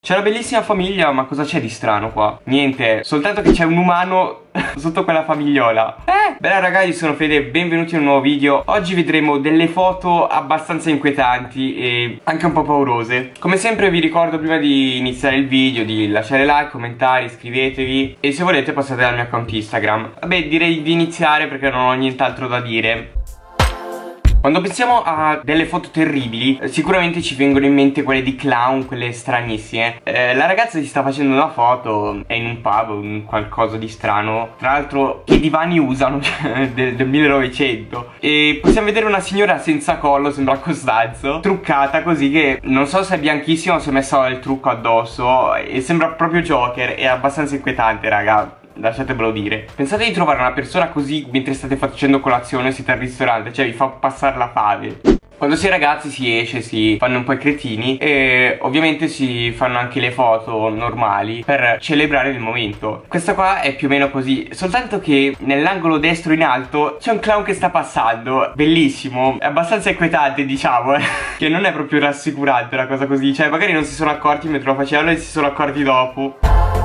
C'è una bellissima famiglia, ma cosa c'è di strano qua? Niente, soltanto che c'è un umano sotto quella famigliola. Bella ragazzi, io sono Fede, benvenuti in un nuovo video. Oggi vedremo delle foto abbastanza inquietanti e anche un po' paurose. Come sempre vi ricordo prima di iniziare il video di lasciare like, commentare, iscrivetevi e se volete passate dal mio account Instagram. Vabbè, direi di iniziare perché non ho nient'altro da dire. Quando pensiamo a delle foto terribili, sicuramente ci vengono in mente quelle di clown, quelle stranissime. La ragazza si sta facendo una foto, è in un pub, un qualcosa di strano. Tra l'altro, che divani usano del 1900. E possiamo vedere una signora senza collo, sembra Costanzo, truccata così che non so se è bianchissima o se è messa il trucco addosso. E sembra proprio Joker, è abbastanza inquietante, raga. Lasciatemelo dire. Pensate di trovare una persona così mentre state facendo colazione o siete al ristorante, cioè vi fa passare la fame. Quando si è ragazzi si esce, si fanno un po' i cretini e ovviamente si fanno anche le foto normali per celebrare il momento. Questa qua è più o meno così, soltanto che nell'angolo destro in alto c'è un clown che sta passando. Bellissimo, è abbastanza inquietante, diciamo, che non è proprio rassicurante una cosa così. Cioè magari non si sono accorti mentre lo facevano e si sono accorti dopo.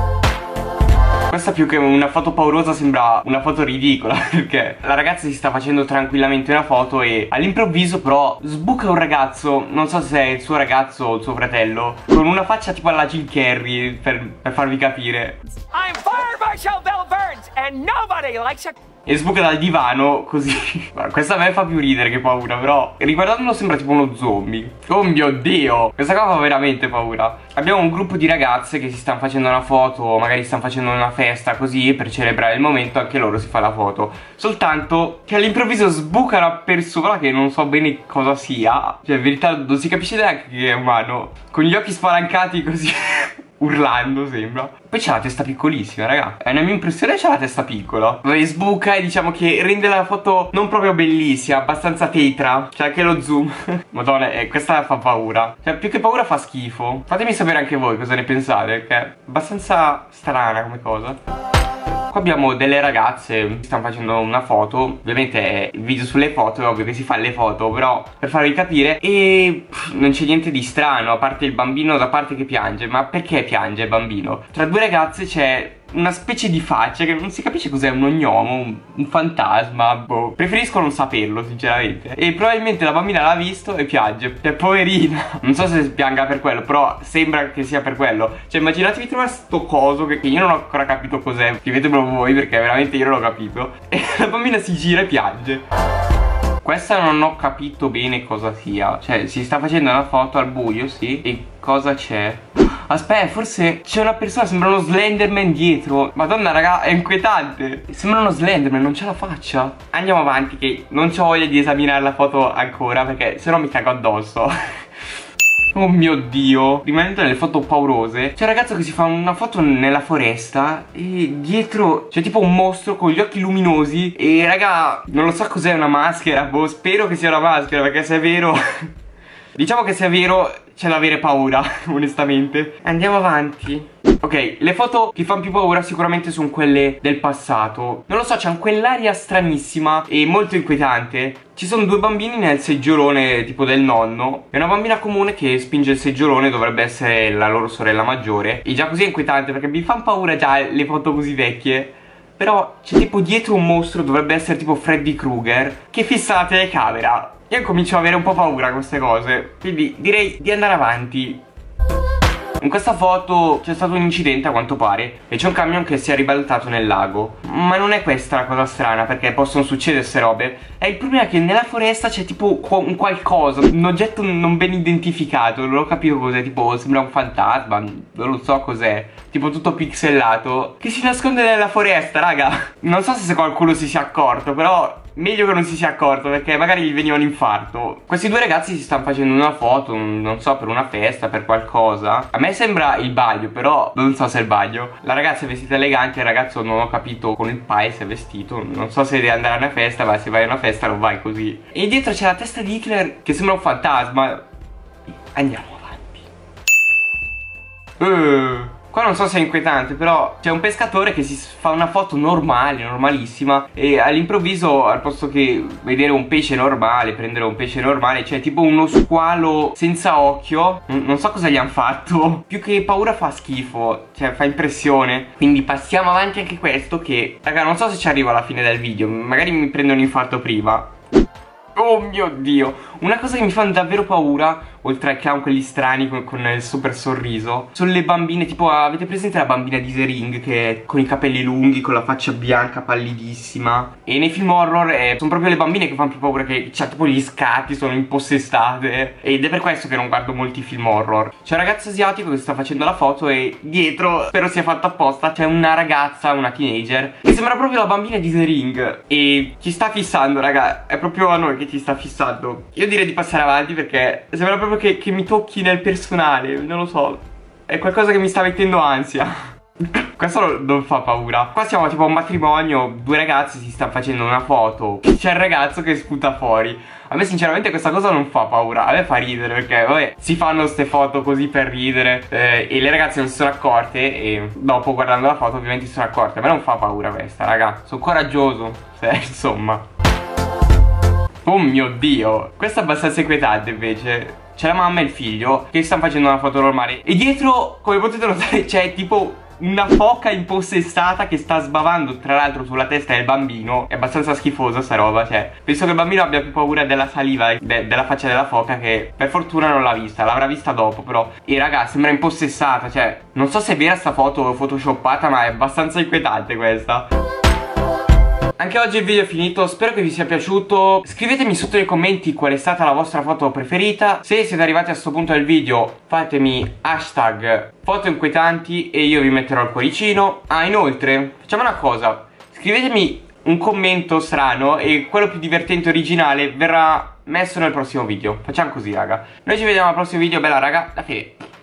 Questa più che una foto paurosa sembra una foto ridicola, perché la ragazza si sta facendo tranquillamente una foto e all'improvviso però sbuca un ragazzo, non so se è il suo ragazzo o il suo fratello, con una faccia tipo alla Jim Carrey, per farvi capire. I'm Fire Marshal Bill Burns and nobody likes a... E sbuca dal divano così. Questa a me fa più ridere che paura, però riguardandolo sembra tipo uno zombie. Oh mio Dio, questa qua fa veramente paura. Abbiamo un gruppo di ragazze che si stanno facendo una foto, magari stanno facendo una festa così per celebrare il momento, anche loro si fa la foto. Soltanto che all'improvviso sbuca una persona che non so bene cosa sia. Cioè in verità non si capisce neanche che è umano, con gli occhi spalancati così urlando sembra. Poi c'ha la testa piccolissima, raga. È una mia impressione, c'ha la testa piccola. Poi sbuca e diciamo che rende la foto non proprio bellissima, abbastanza tetra. C'è anche lo zoom. Madonna, questa fa paura. Cioè più che paura fa schifo. Fatemi sapere anche voi cosa ne pensate, che è abbastanza strana come cosa. Qua abbiamo delle ragazze che stanno facendo una foto. Ovviamente è il video sulle foto, è ovvio che si fa le foto, però per farvi capire. E non c'è niente di strano, a parte il bambino da parte che piange. Ma perché piange il bambino? Tra due ragazze c'è una specie di faccia che non si capisce cos'è, un ognomo, un fantasma, boh. Preferisco non saperlo sinceramente. E probabilmente la bambina l'ha visto e piange. Cioè poverina. Non so se pianga per quello, però sembra che sia per quello. Cioè immaginatevi trovare sto coso che io non ho ancora capito cos'è. Scrivetemelo voi perché veramente io non l'ho capito. E la bambina si gira e piange. Questa non ho capito bene cosa sia. Cioè si sta facendo una foto al buio, sì. E cosa c'è? Aspetta, forse c'è una persona, sembra uno Slenderman dietro. Madonna raga, è inquietante. Sembra uno Slenderman, non c'è la faccia. Andiamo avanti che non ho voglia di esaminare la foto ancora, perché sennò mi cago addosso. Oh mio Dio. Rimanendo nelle foto paurose, c'è un ragazzo che si fa una foto nella foresta e dietro c'è tipo un mostro con gli occhi luminosi. E raga, non lo so cos'è, una maschera. Boh, spero che sia una maschera, perché se è vero diciamo che se è vero c'è da avere paura, onestamente. Andiamo avanti. Ok, le foto che fanno più paura sicuramente sono quelle del passato. Non lo so, c'è quell'aria stranissima e molto inquietante. Ci sono due bambini nel seggiolone tipo del nonno e una bambina comune che spinge il seggiolone, dovrebbe essere la loro sorella maggiore. E già così è inquietante perché mi fanno paura già le foto così vecchie. Però c'è tipo dietro un mostro, dovrebbe essere tipo Freddy Krueger, che fissa la telecamera. Io comincio ad avere un po' paura a queste cose, quindi direi di andare avanti. In questa foto c'è stato un incidente a quanto pare e c'è un camion che si è ribaltato nel lago. Ma non è questa la cosa strana, perché possono succedere queste robe. È il problema che nella foresta c'è tipo un qualcosa, un oggetto non ben identificato. Non ho capito cos'è, tipo sembra un fantasma, non lo so cos'è. Tipo tutto pixelato, che si nasconde nella foresta, raga. Non so se qualcuno si sia accorto, però meglio che non si sia accorto, perché magari gli veniva un infarto. Questi due ragazzi si stanno facendo una foto, non so, per una festa, per qualcosa. A me sembra il bagno, però non so se è il bagno. La ragazza è vestita elegante, il ragazzo non ho capito con il paese se è vestito. Non so se deve andare a una festa, ma se vai a una festa non vai così. E dietro c'è la testa di Hitler che sembra un fantasma. Andiamo avanti. Qua non so se è inquietante, però c'è un pescatore che si fa una foto normale, normalissima, e all'improvviso, al posto che vedere un pesce normale, prendere un pesce normale, c'è tipo uno squalo senza occhio. Non so cosa gli hanno fatto. Più che paura fa schifo, cioè fa impressione. Quindi passiamo avanti anche questo che, raga, non so se ci arrivo alla fine del video, magari mi prendo un infarto prima. Oh mio Dio. Una cosa che mi fa davvero paura, oltre ai clown quelli strani con il super sorriso, sono le bambine, tipo, avete presente la bambina di The Ring che è con i capelli lunghi, con la faccia bianca, pallidissima? E nei film horror sono proprio le bambine che fanno più paura, che c'ha tipo gli scatti, sono impossessate. Ed è per questo che non guardo molti film horror. C'è un ragazzo asiatico che sta facendo la foto e dietro, spero sia fatto apposta, c'è una ragazza, una teenager, che sembra proprio la bambina di The Ring. E ci sta fissando, raga, è proprio a noi che ci sta fissando. Io direi di passare avanti perché sembra proprio che mi tocchi nel personale, non lo so, è qualcosa che mi sta mettendo ansia. Questo non fa paura. Qua siamo tipo a un matrimonio, due ragazzi si stanno facendo una foto, c'è il ragazzo che sputa fuori. A me sinceramente questa cosa non fa paura, a me fa ridere perché vabbè, si fanno ste foto così per ridere, e le ragazze non si sono accorte e dopo guardando la foto ovviamente si sono accorte. A me non fa paura questa, raga, sono coraggioso, insomma. Oh mio Dio, questo è abbastanza inquietante invece. C'è la mamma e il figlio che stanno facendo una foto normale e dietro, come potete notare, c'è tipo una foca impossessata che sta sbavando tra l'altro sulla testa del bambino. È abbastanza schifosa sta roba, cioè penso che il bambino abbia più paura della saliva, della faccia della foca, che per fortuna non l'ha vista, l'avrà vista dopo però. E raga, sembra impossessata, cioè non so se è vera sta foto o photoshoppata, ma è abbastanza inquietante questa. Anche oggi il video è finito, spero che vi sia piaciuto. Scrivetemi sotto nei commenti qual è stata la vostra foto preferita. Se siete arrivati a questo punto del video, fatemi hashtag foto inquietanti e io vi metterò il cuoricino. Ah, inoltre, facciamo una cosa, scrivetemi un commento strano e quello più divertente e originale verrà messo nel prossimo video. Facciamo così, raga. Noi ci vediamo al prossimo video, bella raga, la fine.